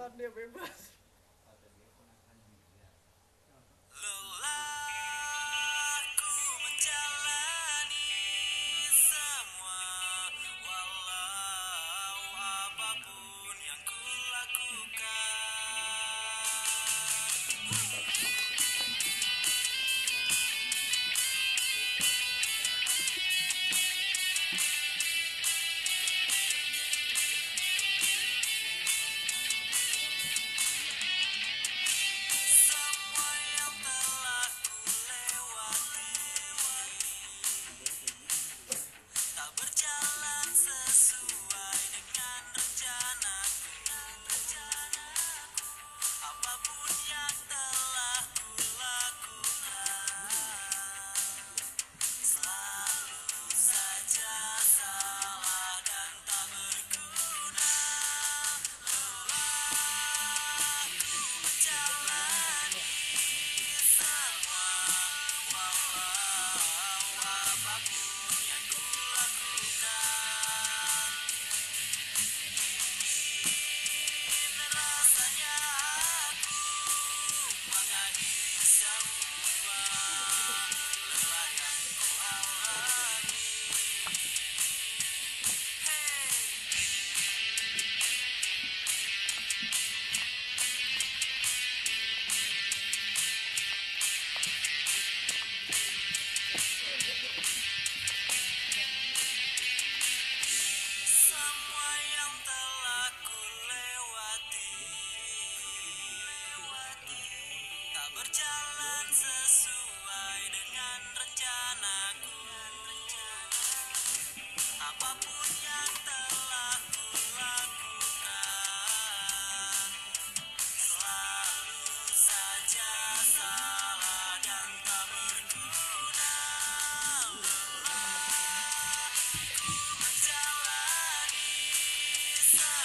kapan dia bebas. Lelahku menjalani semua, walau apapun yang semua yang telah kulewati tak berjalan sesuai dengan rencanaku. Apapun yang telah kulakukan selalu saja salah dan tak berguna. Lelahku menjalani semua, walau apapun yang kulakukan. Ingin rasanya aku mengakhiri semua lelah yang ku alami. Hey. Semua yang telah kulewati tak berjalan sesuai dengan rencanaku. Apapun yang telah kulakukan selalu saja salah dan tak berguna. Lelahku menjalani semua,